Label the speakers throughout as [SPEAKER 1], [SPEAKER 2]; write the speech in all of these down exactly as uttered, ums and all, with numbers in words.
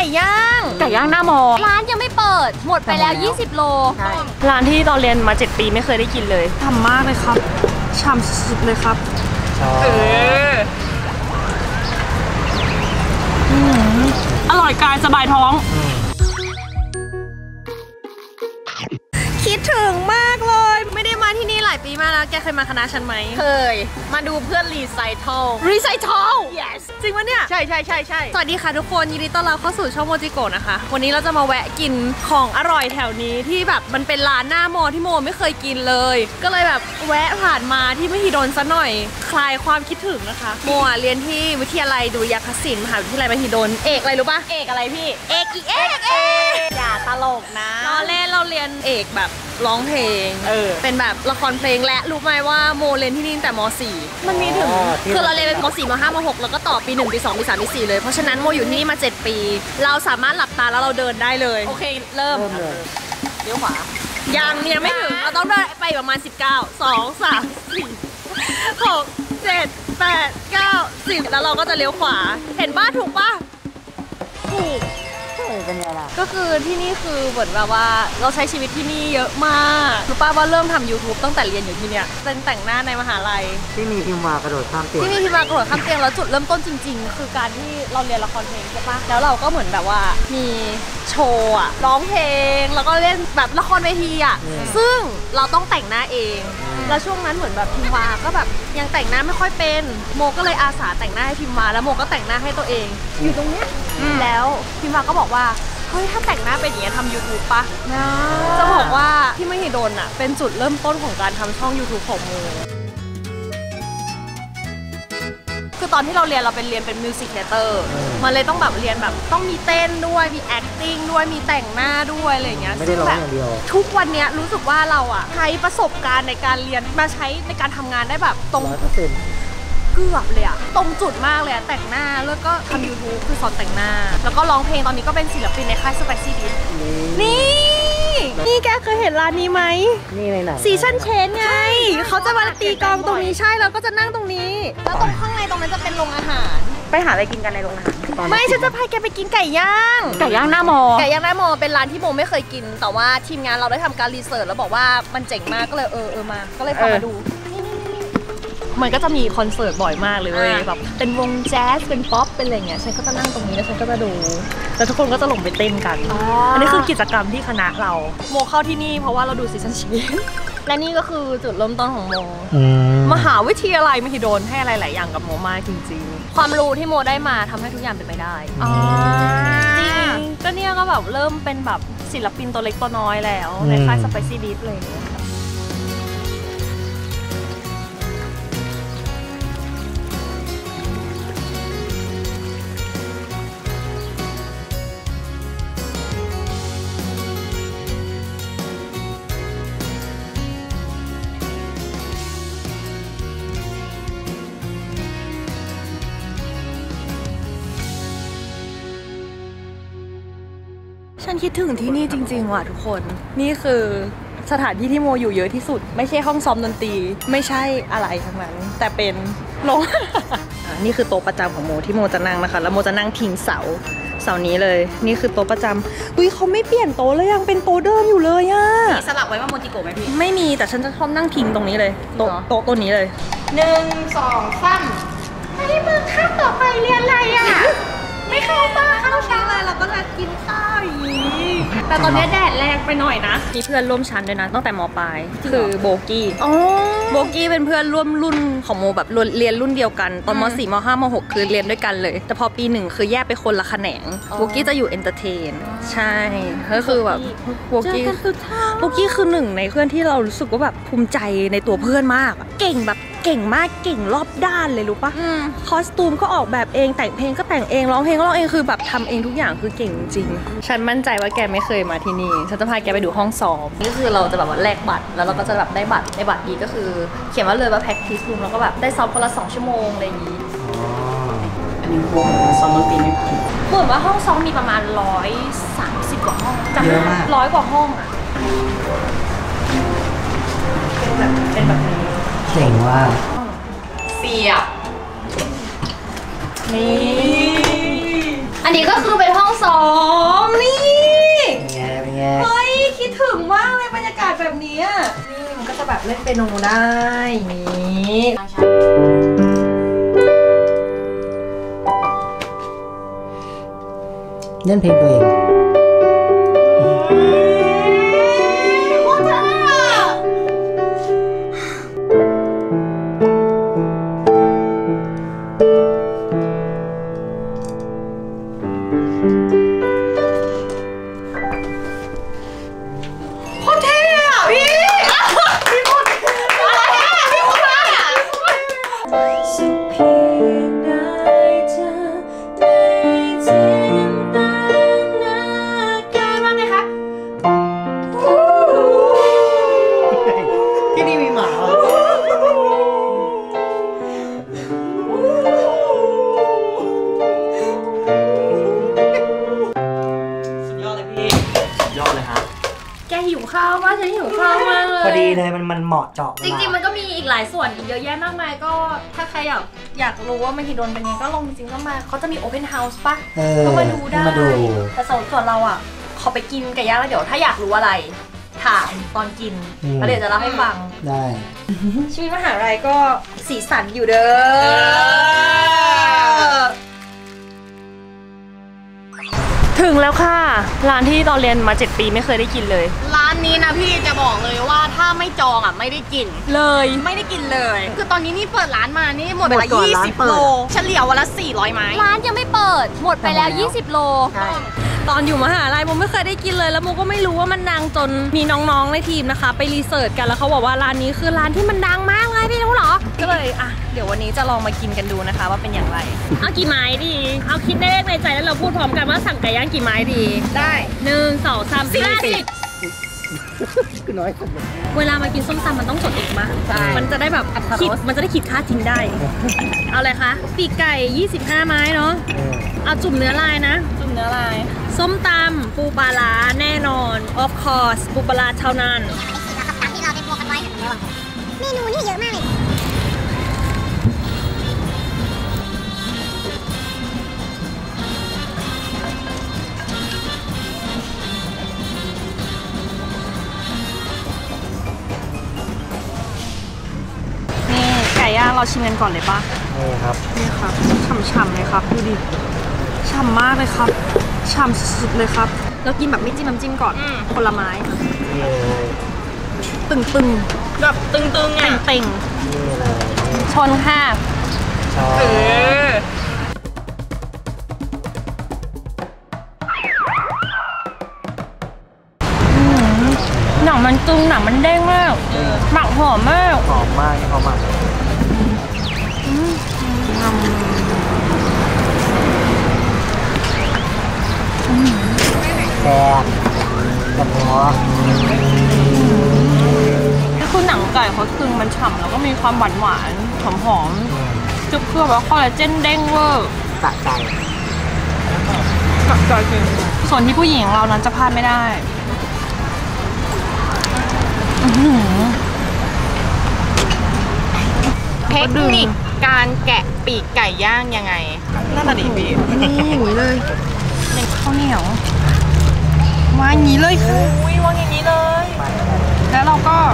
[SPEAKER 1] ย่าง
[SPEAKER 2] ไก่ย่างหน้ามอ
[SPEAKER 1] ร้านยังไม่เปิดหมดไปแล้วยี่สิบโล
[SPEAKER 2] ร้านที่ตอนเรียนมาเจ็ดปีไม่เคยได้กินเลยทำมากเลยครับฉ่ำสุดๆเลยครับเอออร่อยกายสบายท้องคิดถึงมากเลยไม่ได้มาที่นี่หลายปีมากแล้วแกเคยมาคณะฉันไหม
[SPEAKER 1] เคยมาดูเพื่อนรีไซเคิล
[SPEAKER 2] รีไซเคิล
[SPEAKER 1] yes
[SPEAKER 2] จริงปะเนี่ย
[SPEAKER 1] ใช่ใช่ใช่ใช่
[SPEAKER 2] สวัสดีค่ะทุกคนยินดีต้อนรับเข้าสู่ช่องโมจิโกะนะคะวันนี้เราจะมาแวะกินของอร่อยแถวนี้ที่แบบมันเป็นร้านหน้ามอที่โมไม่เคยกินเลยก็เลยแบบแวะผ่านมาที่มหิดลซะหน่อยคลายความคิดถึงนะคะโมเรียนที่วิทยาลัยดุริยางคศิลป์มหาวิทยาลัยมหิดลเอกอะไรรู้ปะ
[SPEAKER 1] เอกอะไรพี่
[SPEAKER 2] เอกอีเอกเอก
[SPEAKER 1] อย่าตลกนะ
[SPEAKER 2] เราเล่นเราเรียนเอกแบบร้องเพลงเออเป็นแบบละครเพลงและรู้ไหมว่าโมเรียนที่นี่แต่มอสี่มันมีถึงคือเราเรียนเป็นมอสี่มห้ามหกแล้วก็ต่อปีหนึ่งปีสองปีสามปีสี่เลยเพราะฉะนั้นโมอยู่ที่นี่มาเจ็ดปีเราสามารถหลับตาแล้วเราเดินได้เลย
[SPEAKER 1] โอเคเริ่มเลี้ยวขวา
[SPEAKER 2] ยังยังไม่ถึงเราต้องเดินไปประมาณสิบเก้า สอง สาม สี่ หก เจ็ด แปด เก้า สิบแล้วเราก็จะเลี้ยวขวาเห็นป้าถูกป่ะถูก
[SPEAKER 1] เป็นไงล่ะ
[SPEAKER 2] ก็คือที่นี่คือเหมือนแบบว่าเราใช้ชีวิตที่นี่เยอะมากรู้ป่ะว่าเริ่มทำ ยูทูบ ตั้งแต่เรียนอยู่ที่เนี่ยเป็นแต่งหน้าในมหาลัย
[SPEAKER 3] ที่มีพิมพ์มากระโดดข้ามเตียง
[SPEAKER 2] ที่มีพิมพ์มากระโดดข้ามเตียงแล้วจุดเริ่มต้นจริงๆคือการที่เราเรียนละครเพลงใช่ปะแล้วเราก็เหมือนแบบว่ามีโชว์อะร้องเพลงแล้วก็เล่นแบบละครเวทีอะซึ่งเราต้องแต่งหน้าเองแล้วช่วงนั้นเหมือนแบบพิมวาก็แบบยังแต่งหน้าไม่ค่อยเป็นโมก็เลยอาสาแต่งหน้าให้พิมวาแล้วโมก็แต่งหน้าให้ตัวเองอยู่ตรงเนี้ยแล้วพิมวาก็บอกว่าเฮ้ยถ้าแต่งหน้าเป็นอย่างนี้ทำ ยูทูบ ปะจะบอกว่าที่มหิดลอ่ะเป็นจุดเริ่มต้นของการทำช่อง ยูทูบ ของโมคือตอนที่เราเรียนเราเป็นเรียนเป็นมิวสิคเทเตอร์มันเลยต้องแบบเรียนแบบต้องมีเต้นด้วยมี acting ด้วยมีแต่งหน้าด้วยอะไรอย่างเงี้ย
[SPEAKER 3] ไม่ได้ร้องอย่างเดียว
[SPEAKER 2] ทุกวันนี้รู้สึกว่าเราอ่ะใช้ประสบการณ์ในการเรียนมาใช้ในการทำงานได้แบบตรงเกือบเลยอะตรงจุดมากเลยอะแต่งหน้าแล้วก็ทำ ยูทูบ คือสอนแต่งหน้าแล้วก็ร้องเพลงตอนนี้ก็เป็นศิลปินในค่าย Spicy Beat นี่นี่แกเคยเห็นร้านนี้ไหม
[SPEAKER 3] นี่ในไหน
[SPEAKER 2] ซีชั่นเชนไงเขาจะมาตีกลองตรงนี้ใช่แล้วก็จะนั่งตรงนี้แล้วตรงข้างในตรงนั้นจะเป็นโรงอาหารไปหาอะไรกินกันในโรงอาหารไม่ฉันจะพาแกไปกินไก่ย่างไก่ย่างหน้ามอไก่ย่างหน้ามอเป็นร้านที่โมไม่เคยกินแต่ว่าทีมงานเราได้ทำการรีเสิร์ชแล้วบอกว่ามันเจ๋งมากก็เลยเออเออมาก็เลยพามาดูมันก็จะมีคอนเสิร์ตบ่อยมากเลยเว้ยแบบเป็นวงแจ๊สเป็นป๊อปเป็นอะไรเงี้ยฉันก็จะนั่งตรงนี้แล้วฉันก็จะดูแล้วทุกคนก็จะลงไปเต้นกันอันนี้คือกิจกรรมที่คณะเราโมเข้าที่นี่เพราะว่าเราดูซีซั่นชีวิตและนี่ก็คือจุดเริ่มต้นของโมมหาวิทยาลัยมหิดลให้อะไรหลายอย่างกับโมมากจริงๆความรู้ที่โมได้มาทำให้ทุกอย่างเป็นไปได้จริงก็เนี่ยก็แบบเริ่มเป็นแบบศิลปินตัวเล็กตัวน้อยแล้วในค่าย Spicy Beat เลยฉันคิดถึงที่นี่จริงๆว่ะทุกคนนี่คือสถานที่ที่โมอยู่เยอะที่สุดไม่ใช่ห้องซ้อมดนตรีไม่ใช่อะไรทั้งนั้นแต่เป็นโรงนี่คือโต๊ะประจำของโมที่โมจะนั่งนะคะแล้วโมจะนั่งพิงเสาเสานี้เลยนี่คือโต๊ะประจำอุ้ยเขาไม่เปลี่ยนโต๊ะเลยยังเป็นโต๊ะเดิมอยู่เลยอะ
[SPEAKER 1] มีสลักไว้ว่าโมจิโกะไหมพี่
[SPEAKER 2] ไม่มีแต่ฉันจะชอบนั่งพิงตรงนี้เลยโต๊ะโต๊ะตัวนี้เลย
[SPEAKER 1] หนึ่งสองสามไอ้มึงข้ามต่อไปเรียนอะไรอะไม่เข้าบ้านเข้าช้าเลยเราก็จะกินข้าวอย่างนี้แต่ตอนนี้แดดแรงไปหน่อยนะ
[SPEAKER 2] มีเพื่อนร่วมชั้นด้วยนะตั้งแต่ม.ปลายคือโบกี้โบกี้เป็นเพื่อนร่วมรุ่นของโมแบบเรียนรุ่นเดียวกันตอนม.สี่ ม.ห้า ม.หกคือเรียนด้วยกันเลยแต่พอปีหนึ่งคือแยกไปคนละแขนงโบกี้จะอยู่เอนเตอร์เทนใช่ก็คือแบบโบกี้โบกี้คือหนึ่งในเพื่อนที่เรารู้สึกว่าแบบภูมิใจในตัวเพื่อนมากเก่งแบบเก่งมากเก่งรอบด้านเลยรู้ปะคอสตูมก็ออกแบบเองแต่งเพลงก็แต่งเองร้องเพลงก็ร้องเองคือแบบทำเองทุกอย่างคือเก่งจริงฉันมั่นใจว่าแกไม่เคยมาที่นี่ฉันจะพาแกไปดูห้องซ้อมนี่คือเราจะแบบว่าแลกบัตรแล้วเราก็จะแบบได้บัตรในบัตรนี้ก็คือเขียนว่าเลยว่า practice room แล้วก็แบบได้ซ้อมคนละสองชั่วโมงอะไรอย่างนี้
[SPEAKER 1] อันนี้พวกซ้อมดนตรีไม่พัน
[SPEAKER 2] เหมือนว่าห้องซ้อมมีประมาณร้อยสามสิบกว่าห้องจำได้ร้อยกว่าห้องอ่ะเป็นแบบเป็นแบบนี้
[SPEAKER 3] เจ๋งว่า
[SPEAKER 1] เสียบนี่อันนี้ก็คือเป็นห้องซ้อม
[SPEAKER 2] แบบนี้นี่มันก็จะแบบเล่นเปียโนได้อย่างนี้
[SPEAKER 3] เล่นเพลงตัวเองพอดีเลยมันมันเหมาะเจาะจริงๆมันก็มีอีกหลายส่วนอีกเยอะแยะมากมายก็ถ้าใครอยากอยากรู้ว่ามหิดลเป็นยังไงก็ลองจริงๆก็มาเขาจะมีโอเพนเฮาส์ปะก็มาดูได้แต่ส่วนเราอ่ะขอไปกินไก่ย่างแล้วเดี๋ยวถ้าอยากรู้อะไรถามตอนกินแล้วเดี๋ยวจะเล่าให้ฟังได้ชีวิตมหาลัยก็สีสันอยู่เด้อถึงแล้วค่ะร้านที่ตอนเรียนมาเจ็ดปีไม่เคยได้กินเลยร้านนี้นะพี่จะบอกเลยว่าถ้าไม่จองอ่ะไม่ได้กินเลยไม่ได้กินเลยคือตอนนี้นี่เปิดร้านมานี่หมดไปยี่สิบโลเฉลี่ยวันละสี่ร้อยไม้ร้านยังไม่เปิดหมดไปแล้วยี่สิบโลตอนอยู่มหาลัยโมไม่เคยได้กินเลยแล้วโมก็ไม่รู้ว่ามันดังจนมีน้องๆในทีมนะคะไปรีเสิร์ชกันแล้วเขาบอกว่าร้านนี้คือร้านที่มันดังมากเลยพี่รู้เหรอก็เลยอ่ะเดี๋ยววันนี้จะลองมากินกันดูนะคะว่าเป็นอย่างไรเอากี่ไม้ดีเอาคิดได้เลขในใจแล้วเราพูดพร้อมกันว่าสั่งไก่ย่างกี่ไม้ดีได้หนึ่งสองสามสี่สิบคือน้อยสุดเวลามากินส้มตำมันต้องจดอีกมามันจะได้แบบคิดมันจะได้คิดค่าทิ้งได้เอาอะไรคะปีกไก่ยี่สิบห้าไม้เนาะเอาจุ่มเนื้อลายนะจุ่มเนื้อลายส้มตำปูปลาร้าแน่นอน of course ปูปลาร้าเท่านั้นที่เราได้พวกกันไว้เมนูนี่เยอะมากเลยนี่ไก่ย่างเราชิมกันก่อนเลยปะนี่ครับนี่ครับฉ่ำๆเลยครับดูดิฉ่ำมากเลยครับฉ่ำสุดๆเลยครับแล้วกินแบบไม่จิ้มน้ำจิ้มก่อนผลไม้ตึงตึงแบบตึงตึงไงเต่งชนค่ะเออหนังมันตึงหนังมันเด้งมากหมักหอมมากหอมมากนี่เขาหมักแซ่บกับหัวนี่คือหนังไก่เขาตึงมันฉ่ำแล้วก็มีความหวานหวานหอมหอมจุกเครื่องแล้วคอลลาเจนเด้งเวอร์สะใจสะใจจริงส่วนที่ผู้หญิงเรานั้นจะพลาดไม่ได้เทคนิคการแกะปีกไก่ย่างยังไงน่าจะดีพี่นี่อย่างนี้เลยในข้าวเหนียววางอย่างนี้เลยค่ะวางอย่างนี้เลยแล้วเราก็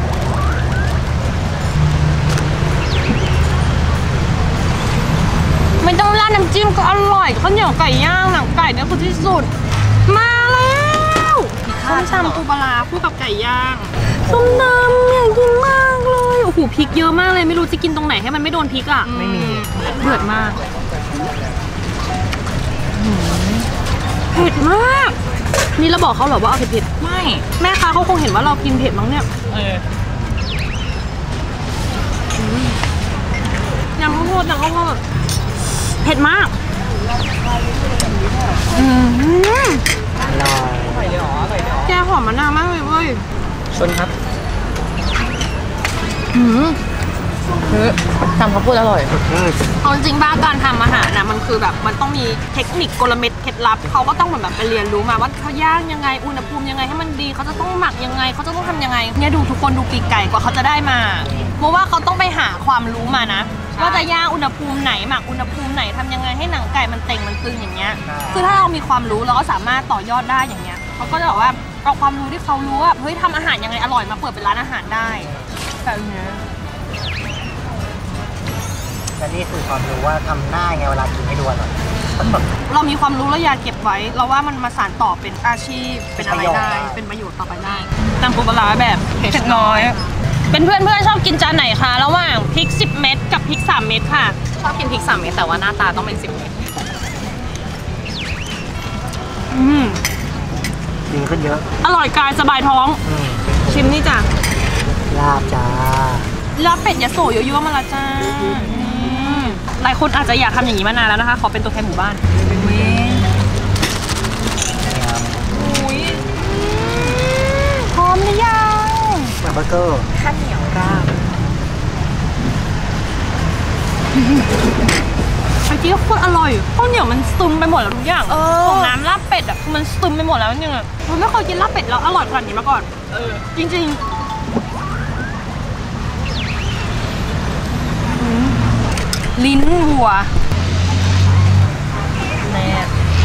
[SPEAKER 3] ไม่ต้องราดน้ำจิ้มก็อร่อยข้าวเหนียวไก่ย่างหนังไก่เนี่ยคือที่สุดมาแล้วส้มตำปูปลาร้าคู่กับไก่ย่างส้มตำอยากกินมากเลยโอ้โหพริกเยอะมากเลยไม่รู้จะกินตรงไหนให้มันไม่โดนพริกอ่ะไม่มีเผ็ดมากเผ็ดมากนี่เราบอกเขาเหรอว่าเอาเผ็ดๆไม่แม่ค้าเขาคงเห็นว่าเรากินเผ็ดมั้งเนี่ยยังข้าวโพดยังข้าวโพดเผ็ดมากอืมอร่อยแกหอมมะนาวมากเลยเว้ยชนครับอืมคือทำข้าวโพดอร่อยเอาจริงๆบ้าการทำอาหารนะมันคือแบบมันต้องมีเทคนิคกลเม็ดเคล็ดลับเขาก็ต้องเหมือนแบบไปเรียนรู้มาว่าเขาย่างยังไงอุณหภูมิยังไงให้มันดีเขาจะต้องหมักยังไงเขาจะต้องทำยังไงเนี่ยดูทุกคนดูปีกไก่กว่าเขาจะได้มาเพราะว่าเขาต้องไปหาความรู้มานะว่าจะย่างอุณหภูมิไหนหมักอุณหภูมิไหนทำยังไงให้หนังไก่มันเต่งมันตึงอย่างเงี้ยคือถ้าเรามีความรู้เราก็สามารถต่อยอดได้อย่างเงี้ยเขาก็จะบอกว่า
[SPEAKER 1] เอาความรู้ที่เขารู้ว่าเฮ้ยทำอาหารยังไงอร่อยมาเปิดเป็นร้านอาหารได้แบบนี้
[SPEAKER 4] และนี่คือความรู้ว่าทำหน้าไงเวลากินให้ดูอร่อย
[SPEAKER 1] เรามีความรู้แล้วอย่าเก็บไว้ เราว่ามันมาสานต่อเป็นอาชีพเป็นอะไรได้เป็นประโยชน์ต่อไปได้ตำปูปลาร้าแบบเผ็ดน้อยเป็นเพื่อนเพื่อนชอบกินจานไหนคะระหว่างพริกสิบเม็ดกับพริกสามเม็ดค่ะ
[SPEAKER 3] ชอบกินพริกสามเม็ดแต่ว่าหน้าตาต้องเป็นสิบเม็ด
[SPEAKER 1] อืม
[SPEAKER 4] ดีขึ้นเยอะ
[SPEAKER 1] อร่อยกายสบายท้อง
[SPEAKER 4] อืม
[SPEAKER 1] ชิมนี่จ้ะ
[SPEAKER 4] ลาบจ้า
[SPEAKER 1] ลาบเป็ดยะโสยั่วๆมาละจ้าอืมหลายคนอาจจะอยากทำอย่างนี้มานานแล้วนะคะขอเป็นตัวแทนหมู่บ้านอุ้ยพร้อมหรือยัง
[SPEAKER 4] แบบเบอร์เกอร์
[SPEAKER 3] ข้าวเหนียวราบ
[SPEAKER 1] เมื่อกี้ก็โคตรอร่อยข้าวเหนียวมันซึมไปหมดแล้วทุกอย่างของน้ำลาบเป็ดอ่ะคือมันซึมไปหมดแล้วจริงๆอ่ะผมไม่เคยกินลาบเป็ดแล้วอร่อยขนาดนี้มาก่อนเออจริงๆอืมลิ้นวัวแน่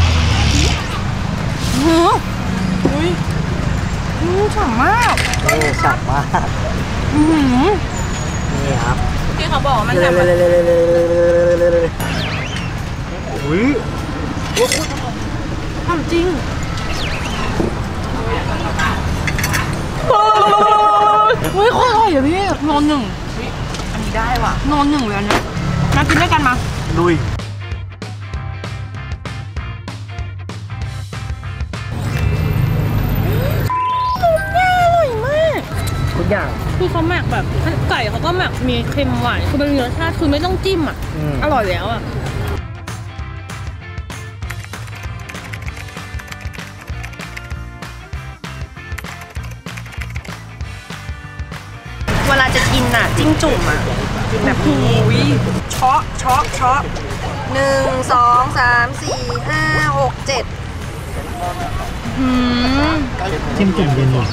[SPEAKER 1] หืออุ้ยอืมฉ่ำมาก
[SPEAKER 4] โอ้ฉับมาก
[SPEAKER 1] อือ
[SPEAKER 4] นี่ครับ
[SPEAKER 1] ที่เขาบอกว่ามัน
[SPEAKER 4] เล
[SPEAKER 1] จะ
[SPEAKER 4] ย
[SPEAKER 1] มา
[SPEAKER 4] เลยเลยเลยเลยเลยเลยอุ้ย
[SPEAKER 1] ทำจริงอุ้ยโคตรอร่อยอะพี่นอนหนึ่ง
[SPEAKER 3] อันนี้ได้ว่ะ
[SPEAKER 1] นอนหนึ่งเลยอันเนี้ยมากินด้วยกันมา
[SPEAKER 4] ลุยทุกอย่าง
[SPEAKER 1] คือเขาหมักแบบไก่เขาก็หมักมีเค็มหวานคือมันมีรสชาติคือไม่ต้องจิ้มอ่ะ
[SPEAKER 4] อืม
[SPEAKER 1] อร่อยแล้วอ่ะเวลาจะกินอ่ะจิ้มจุ่มอ่ะกินแบบนี้เชาะเชาะเชาะ
[SPEAKER 2] หนึ่งสองสามสี่ห้าหกเจ็ด
[SPEAKER 1] อืม
[SPEAKER 4] จิ้มจุ่มเย็นหนึ่ง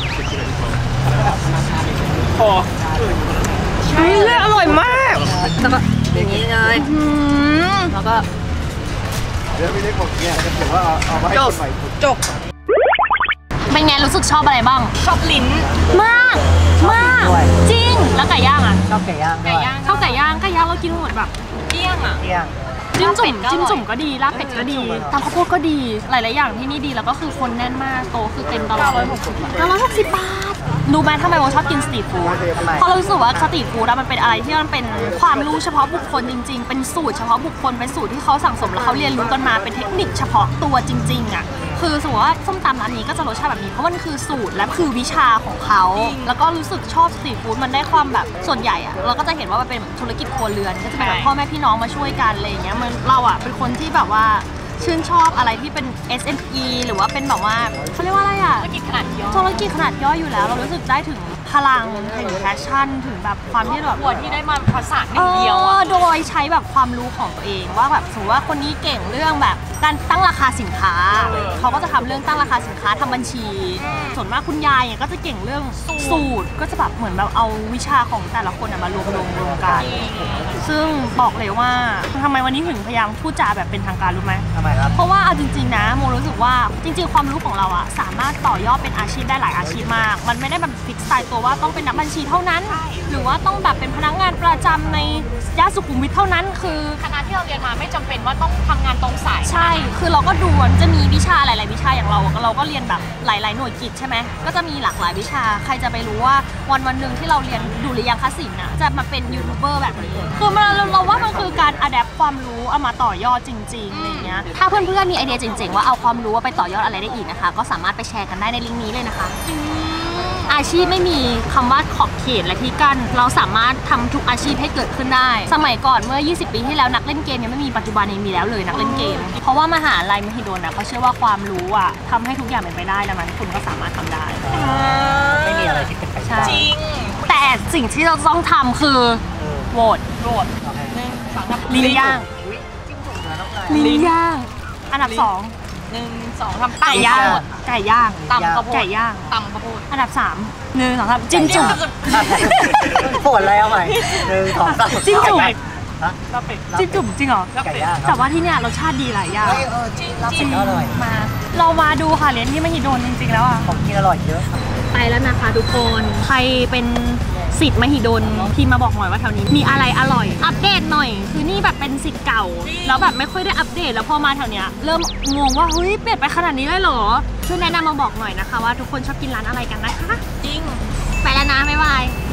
[SPEAKER 1] พอใช่เลยอร่อยมาก
[SPEAKER 2] แล้วก็อย่างนี้เลย
[SPEAKER 1] อืม
[SPEAKER 2] แล้วก็
[SPEAKER 4] เดี๋ยวไม่ได้ผมเนี่ยจะถือว่าเอามาให้คนใหม่
[SPEAKER 1] จบเป็นไงรู้สึกชอบอะไรบ้าง ชอบลิ้นมากมากจริงแล้วไก่ย่างอ่ะ
[SPEAKER 4] ชอบไก่ย่างด้วย
[SPEAKER 1] ชอบไก่ย่างไก่ย่างเรากินหมดแบบเกลี้ยงอ่ะ
[SPEAKER 4] เที่ยง
[SPEAKER 1] จิ้มจุ่มจิ้มจุ่มก็ดีลาบเป็ดก็ดีตำข้าวโพดก็ดีหลายๆอย่างที่นี่ดีแล้วก็คือคนแน่นมากโตะคือเต็มตลอดเก้าร้อยหกสิบบาทรู้ไหมทำไมโมชอบกินสตรีทฟู้ดเพราะเรารู้สึกว่าสตรีทฟู้ดอะมันเป็นอะไรที่มันเป็นความรู้เฉพาะบุคคลจริง ๆ เป็นสูตรเฉพาะบุคคลเป็นสูตรที่เขาสั่งสมแล้วเขาเรียนรู้กันมาเป็นเทคนิคเฉพาะตัวจริงๆอ่ะคือสมมติว่าส้มตำร้านนี้ก็จะรสชาติแบบนี้เพราะมันคือสูตรและคือวิชาของเขาแล้วก็รู้สึกชอบสตรีทฟู้ดมันได้ความแบบส่วนใหญ่อะเราก็จะเห็นว่ามันเป็นธุรกิจครัวเรือนก็จะเป็นแบบพ่อแม่พี่น้องมาช่วยกันอะไรอย่างเงี้ยมันเราอะเป็นคนที่แบบว่าชื่นชอบอะไรที่เป็น เอส เอ็ม อี หรือว่าเป็นแบบว่าเขาเรียกว่าอะไรอะ
[SPEAKER 3] ธุรกิจขนาดย่อ
[SPEAKER 1] ธุรกิจขนาดย่อยอยู่แล้ว เรารู้สึกได้ถึงพลังถึงแพชชั่นถึงแบบความที่แบบ
[SPEAKER 3] หัวที่ได้มาภาษาหนึ่งเดียว
[SPEAKER 1] เอ
[SPEAKER 3] อ่ะ
[SPEAKER 1] อโดยใช้แบบความรู้ของตัวเองว่าแบบสมมติว่าคนนี้เก่งเรื่องแบบการตั้งราคาสินค้าเขาก็จะทำเรื่องตั้งราคาสินค้าทำบัญชี ส่วนมากคุณยายเนี่ยก็จะเก่งเรื่องสูตรก็จะแบบเหมือนแบบเอาวิชาของแต่ละคนอะมารวมรวมรวมกัน ซึ่งบอกเลยว่าทำไมวันนี้ถึงพยายามพูดจาแบบเป็นทางการรู้ไหม
[SPEAKER 4] ทำไมครับ
[SPEAKER 1] เพราะว่าเอาจริงๆนะโมรู้สึกว่าจริงๆความรู้ของเราอะสามารถต่อยอดเป็นอาชีพได้หลายอาชีพมาก มันไม่ได้แบบฟิกสไตล์ตัวว่าต้องเป็นนักบัญชีเท่านั้น หรือว่าต้องแบบเป็นพนักงานประจำในย่านสุขุมวิทเท่านั้นคือ
[SPEAKER 3] คณะที่เราเรียนมาไม่จำเป็นว่าต้องทำงานตรงสาย
[SPEAKER 1] ใช่คือเราก็ดูมันจะมีวิชาหลายๆวิชาอย่างเราเราก็เรียนแบบหลายๆหน่วยกิจใช่ไหมก็จะมีหลากหลายวิชาใครจะไปรู้ว่าวันวันหนึ่งที่เราเรียนดุริยางคศิลป์อะจะมาเป็นยูทูบเบอร์แบบนี้คือมันเราเราว่ามันคือการอัดแอปความรู้เอามาต่อยอดจริงๆอะไรเงี้ยถ้าเพื่อนๆมีไอเดียเจ๋งๆว่าเอาความรู้ไปต่อยอดอะไรได้อีกนะคะก็สามารถไปแชร์กันได้ในลิงก์นี้เลยนะคะอาชีพไม่มีคำว่าขอบเขตและที่กั้นเราสามารถทำทุกอาชีพให้เกิดขึ้นได้ สมัยก่อนเมื่อ ยี่สิบ ปีที่แล้วนักเล่นเกมยังไม่มีปัจจุบันนี้มีแล้วเลยนักเล่นเกม เพราะว่ามหาลัยมหิดลนะเขาเชื่อว่าความรู้อ่ะทำให้ทุกอย่างเป็นไปได้ดังนั้นคุณก็สามารถทำได้
[SPEAKER 4] ไม่มีอะไรที่เป็นไปไม่ได้
[SPEAKER 1] จริงแต่สิ่งที่เราต้องทำคือโหวต
[SPEAKER 3] โดด
[SPEAKER 4] โอเค
[SPEAKER 3] หนึ่งสองสาม
[SPEAKER 1] ลิ้นย่าง
[SPEAKER 4] อุ๊ยจิ้มจุ่มเนื้อน้องไก่
[SPEAKER 1] ลิ้นย่างอันดับสอง
[SPEAKER 3] หนึ่งสองทำ
[SPEAKER 1] ไก่ย่างไก่ย่าง
[SPEAKER 3] ตำข้าวโพด
[SPEAKER 1] ไก่ย่าง
[SPEAKER 3] ตำข้าวโพด
[SPEAKER 1] อันดับสามหนึ่งสองสามจิ้มจุ่ม
[SPEAKER 4] ปวดแล้วใหม่หนึ่งสองสาม
[SPEAKER 1] จิ้มจุ่ม
[SPEAKER 4] ฮะ
[SPEAKER 1] จิ้มจุ่มจริงเหรอ
[SPEAKER 4] ไก่ย่างค
[SPEAKER 1] แต่
[SPEAKER 4] รับ
[SPEAKER 1] ว่าที่เนี่ยรสชาติดีหลายอย่าง
[SPEAKER 4] เฮ้ยเออจิ้มรับเสร็จก็อร่อย
[SPEAKER 1] มาเรามาดูค่ะเรียนที่มหิดลจริงๆแล้วอ่ะ
[SPEAKER 4] ของกินอร่อยเยอะ
[SPEAKER 1] ไปแล้วนะคะทุกคนใครเป็นสิทธิ์มหิดลพี่มาบอกหน่อยว่าแถวนี้มีอะไรอร่อย อัปเดตหน่อย คือนี่แบบเป็นสิทธิ์เก่า แล้วแบบไม่ค่อยได้อัปเดตแล้วพอมาแถวเนี้ยเริ่มงงว่าเฮ้ยเปลี่ยนไปขนาดนี้เลยเหรอช่วยแนะนำมาบอกหน่อยนะคะว่าทุกคนชอบกินร้านอะไรกันนะคะ
[SPEAKER 3] จริง
[SPEAKER 1] ไปแล้วนะบ๊ายบาย